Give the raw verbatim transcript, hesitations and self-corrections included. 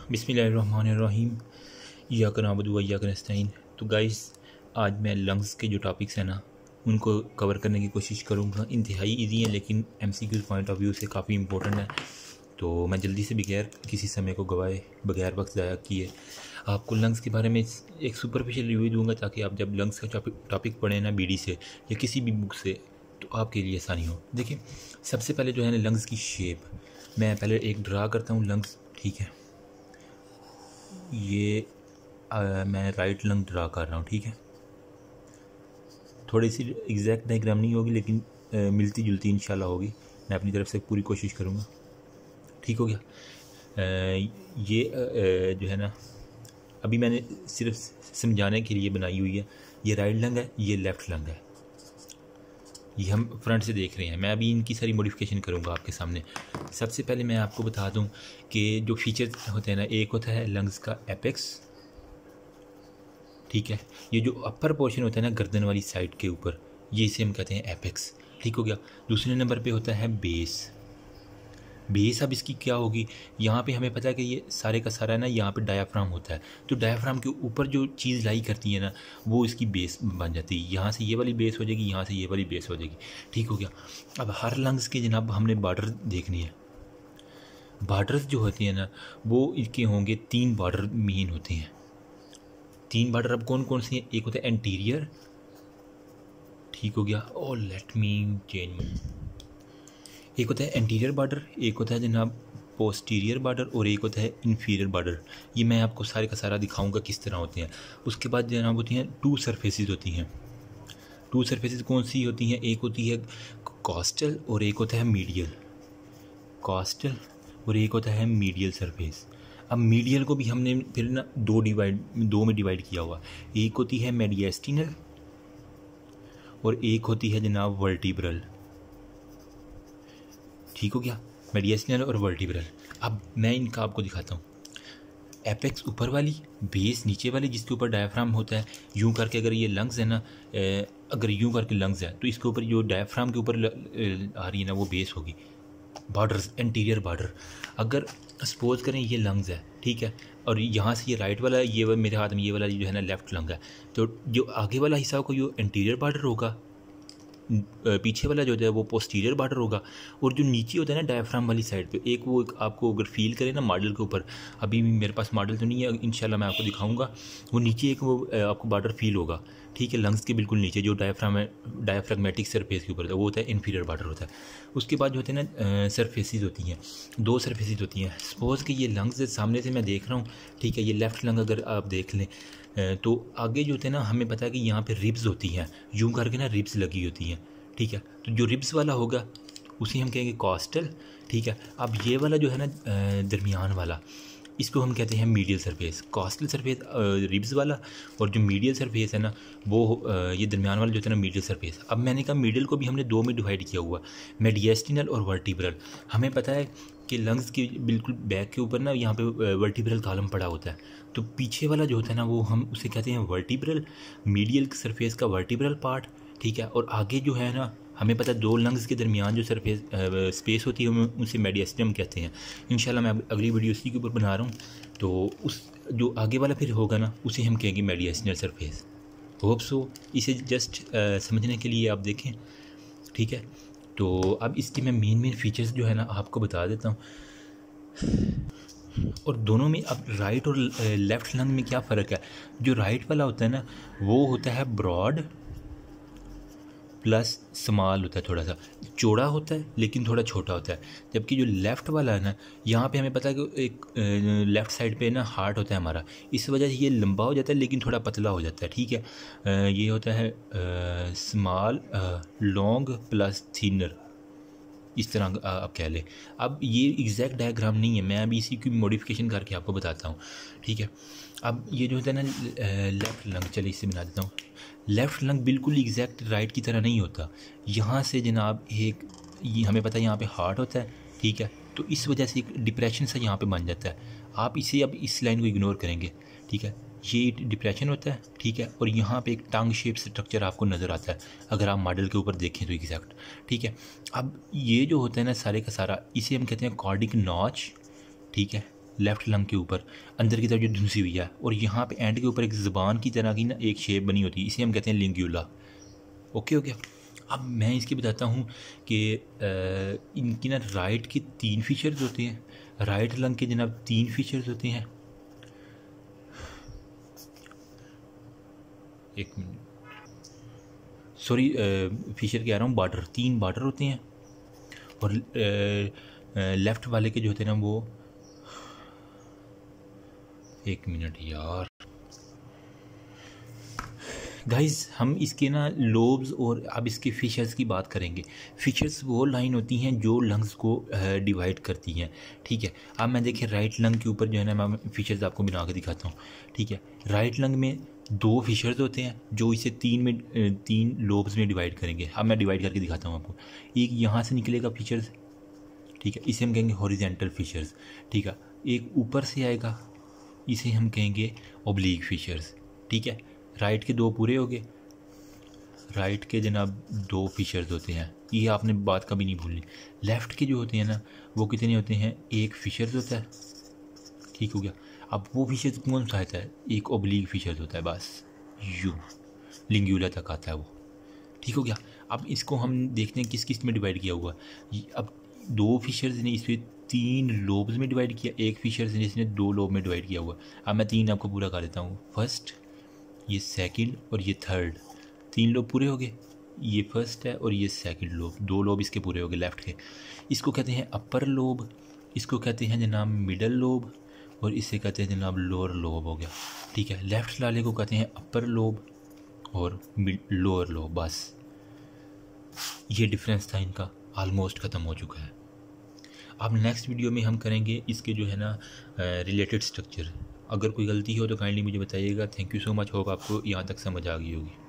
बिस्मिल्लाहिर्रहमानिर्रहीम इय्याका नअबुदु व इय्याका नस्तईन। तो गाइस, आज मैं लंग्स के जो टॉपिक्स हैं ना उनको कवर करने की कोशिश करूँगा। इंतहाई इजी है लेकिन एमसीक्यू पॉइंट ऑफ व्यू से काफ़ी इंपॉर्टेंट है। तो मैं जल्दी से बगैर किसी समय को गवाए बगैर वक्त ज़ाया किए आपको लंग्स के बारे में एक सुपरफिशियल रिव्यू दूंगा, ताकि आप जब लंग्स का टॉपिक पढ़ें ना बीडी से या किसी भी बुक से तो आपके लिए आसानी हो। देखिए, सबसे पहले जो है ना लंग्स की शेप, मैं पहले एक ड्रा करता हूँ लंग्स। ठीक है, ये आ, मैं राइट लंग ड्रा कर रहा हूँ। ठीक है, थोड़ी सी एग्जैक्ट डायग्राम नहीं होगी लेकिन आ, मिलती जुलती इंशाल्लाह होगी। मैं अपनी तरफ से पूरी कोशिश करूँगा। ठीक हो गया। आ, ये आ, जो है ना अभी मैंने सिर्फ समझाने के लिए बनाई हुई है। ये राइट लंग है, ये लेफ़्ट लंग है। ये हम फ्रंट से देख रहे हैं। मैं अभी इनकी सारी मॉडिफिकेशन करूँगा आपके सामने। सबसे पहले मैं आपको बता दूं कि जो फीचर्स होते हैं ना, एक होता है लंग्स का एपेक्स। ठीक है, ये जो अपर पोर्शन होता है ना गर्दन वाली साइड के ऊपर, ये इसे हम कहते हैं एपेक्स। ठीक हो गया। दूसरे नंबर पे होता है बेस। बेस अब इसकी क्या होगी, यहाँ पे हमें पता है कि ये सारे का सारा ना यहाँ पे डायाफ्राम होता है। तो डायाफ्राम के ऊपर जो चीज़ लाई करती है ना वो इसकी बेस बन जाती है। यहाँ से ये वाली बेस हो जाएगी, यहाँ से ये वाली बेस हो जाएगी। ठीक हो गया। अब हर लंग्स के जनाब हमने बॉर्डर देखनी है। बॉर्डर्स जो होते हैं ना वो इनके होंगे तीन बॉर्डर मेन होते हैं। तीन बॉर्डर अब कौन कौन से हैं? एक होता है एंटीरियर। ठीक हो गया। और लेट मी चेंज। एक होता है एंटीरियर बॉर्डर, एक होता है जनाब पोस्टीरियर बॉर्डर और एक होता है इन्फीरियर बॉर्डर। ये मैं आपको सारे का सारा दिखाऊंगा किस तरह होते हैं। उसके बाद जनाब होती हैं टू सरफेसेस होती हैं। टू सरफेसेस कौन सी होती हैं? एक होती है कॉस्टल और एक होता है मीडियल। कॉस्टल और एक होता है मीडियल सरफेस। अब मीडियल को भी हमने फिर ना दो डिवाइड दो में डिवाइड किया हुआ। एक होती है मेडिएस्टिनल और एक होती है जनाब वर्टिब्रल। ठीक हो गया, मेडिएस्टिनल और वर्टिब्रल। अब मैं इनका आपको दिखाता हूँ। एपेक्स ऊपर वाली, बेस नीचे वाली जिसके ऊपर डायफ्राम होता है। यूं करके अगर ये लंग्स है ना, अगर यूं करके लंग्स है तो इसके ऊपर जो डायफ्राम के ऊपर आ रही है ना वो बेस होगी। Borders, anterior border. अगर सपोज करें ये लंग्स है, ठीक है, और यहाँ से ये राइट वाला, ये मेरे हाथ में ये वाला जो है ना लेफ्ट लंग है, तो जो आगे वाला हिस्सा होगा ये एंटीरियर बॉर्डर होगा, पीछे वाला जो है वो पोस्टीरियर बॉर्डर होगा। और जो नीचे होता है ना डायफ्राम वाली साइड पे, एक वो एक आपको अगर फील करें ना मॉडल के ऊपर, अभी मेरे पास मॉडल तो नहीं है, इंशाल्लाह मैं आपको दिखाऊंगा। वो नीचे एक वो आपको बॉर्डर फील होगा। ठीक है, लंग्स के बिल्कुल नीचे जो डायफ्राम डायफ्रागमेटिक सरफेस के ऊपर होता है वो होता है इन्फीरियर बॉर्डर होता है। उसके बाद जो होते हैं ना सरफेसेस होती हैं, दो सरफेसेस होती हैं। सपोज़ कि ये लंग्स सामने से मैं देख रहा हूँ। ठीक है, ये लेफ़्ट लंग अगर आप देख लें तो आगे जो होते हैं ना हमें पता है कि यहाँ पे रिब्स होती हैं, यूं करके ना रिब्स लगी होती हैं। ठीक है, तो जो रिब्स वाला होगा उसे हम कहेंगे कॉस्टल। ठीक है, अब ये वाला जो है ना दरमियान वाला, इसको हम कहते हैं medial surface. Costal surface ribs वाला, और जो मीडियल सरफेस है ना वो ये दरमियान वाला जो है ना मीडियल सरफेस। अब मैंने कहा मीडियल को भी हमने दो में डिवाइड किया हुआ, मेडिएस्टिनल और वर्टिब्रल। हमें पता है कि लंग्स के बिल्कुल बैक के ऊपर ना यहाँ पे वर्टिब्रल कॉलम पड़ा होता है। तो पीछे वाला जो होता है ना वो हम उसे कहते हैं वर्टिब्रल, मीडियल सरफेस का वर्टिब्रल पार्ट। ठीक है, और आगे जो है ना हमें पता है दो लंग्स के दरमियान जो सरफेस स्पेस होती है उसे मेडिएस्टिनम कहते हैं। इंशाल्लाह मैं अगली वीडियो उसी के ऊपर बना रहा हूँ। तो उस जो आगे वाला फिर होगा ना उसे हम कहेंगे मेडिएस्टिनल सरफेस। होप सो इसे जस्ट समझने के लिए आप देखें। ठीक है, तो अब इसके मैं मेन मेन फीचर्स जो है ना आपको बता देता हूँ। और दोनों में अब राइट और लेफ़्ट लंग में क्या फ़र्क है। जो राइट वाला होता है ना वो होता है ब्रॉड प्लस स्मॉल होता है, थोड़ा सा चौड़ा होता है लेकिन थोड़ा छोटा होता है। जबकि जो लेफ़्ट वाला है ना, यहाँ पे हमें पता है कि एक लेफ़्ट साइड पे ना हार्ट होता है हमारा, इस वजह से ये लंबा हो जाता है लेकिन थोड़ा पतला हो जाता है। ठीक है, ये होता है स्मॉल, लॉन्ग प्लस थिनर, इस तरह आप कह लें। अब ये एग्जैक्ट डायग्राम नहीं है, मैं अभी इसी की मॉडिफिकेशन करके आपको बताता हूँ। ठीक है, अब ये जो होता है ना लेफ़्ट लंग, चलिए इसे बना देता हूँ। लेफ़्ट लंग बिल्कुल एग्जैक्ट राइट की तरह नहीं होता। यहाँ से जनाब एक ये हमें पता है यहाँ पे हार्ट होता है। ठीक है, तो इस वजह से एक डिप्रेशन सा यहाँ पे बन जाता है। आप इसे अब इस लाइन को इग्नोर करेंगे। ठीक है, ये डिप्रेशन होता है। ठीक है, और यहाँ पे एक टंग शेप स्ट्रक्चर आपको नज़र आता है अगर आप मॉडल के ऊपर देखें तो एग्जैक्ट। ठीक है, अब ये जो होता है ना सारे का सारा, इसे हम कहते हैं कॉर्डिक नॉच। ठीक है, लेफ़्ट लंग के ऊपर अंदर की तरफ जो धुंसी हुई है, और यहाँ पे एंड के ऊपर एक ज़बान की तरह की ना एक शेप बनी होती है, इसे हम कहते हैं लिंग्यूला। ओके हो गया। अब मैं इसकी बताता हूँ कि इनकी ना राइट के तीन फीचर्स होते हैं, राइट लंग के जनाब तीन फीचर्स होते हैं। एक मिनट, सॉरी, फीचर कह रहा हूँ, बार्डर, तीन बार्डर होते हैं, और लेफ़्ट वाले के जो होते हैं ना वो, एक मिनट यार गाइस, हम इसके ना लोब्स और अब इसके फीचर्स की बात करेंगे। फीचर्स वो लाइन होती हैं जो लंग्स को डिवाइड करती हैं, ठीक है। अब मैं देखिए राइट लंग के ऊपर जो है ना मैं फीचर्स आपको बना के दिखाता हूँ, ठीक है। राइट लंग में दो फीचर्स होते हैं जो इसे तीन में तीन लोब्स में डिवाइड करेंगे। अब मैं डिवाइड करके दिखाता हूँ आपको। एक यहाँ से निकलेगा फीचर्स, ठीक है, इसे हम कहेंगे हॉरिजेंटल फीचर्स, ठीक है। एक ऊपर से आएगा, इसे हम कहेंगे ओब्लीक फीचर्स, ठीक है। राइट के दो पूरे हो गए, राइट के जनाब दो फीचर्स होते हैं, ये आपने बात कभी नहीं भूलनी। लेफ़्ट के जो होते हैं ना वो कितने होते हैं, एक फीचर्स होता है, ठीक हो गया। अब वो फीचर्स कौन सा आता है, एक ओब्लीक फीचर्स होता है, बस यू लिंग्यूला तक आता है वो, ठीक हो गया। अब इसको हम देखते हैं किस किस में डिवाइड किया हुआ। अब दो फीचर्स ने इस पर तीन लोब्स में डिवाइड किया, एक फीचर्स ने इसने दो लोब में डिवाइड किया हुआ। अब मैं तीन आपको पूरा कर देता हूँ। फर्स्ट, ये सेकंड और ये थर्ड, तीन लोब पूरे हो गए। ये फर्स्ट है और ये सेकंड लोब, दो लोब इसके पूरे हो गए लेफ़्ट के। इसको कहते हैं अपर लोब, इसको कहते हैं जनाब मिडल लोब, और इसे कहते हैं जनाब लोअर लोब हो गया, ठीक है। लेफ़्ट वाले को कहते हैं अपर लोब और लोअर लोब, बस ये डिफरेंस था इनका, ऑलमोस्ट ख़त्म हो चुका है। अब नेक्स्ट वीडियो में हम करेंगे इसके जो है ना रिलेटेड स्ट्रक्चर। अगर कोई गलती हो तो काइंडली मुझे बताइएगा। Thank you so much, hope आपको यहाँ तक समझ आ गई होगी।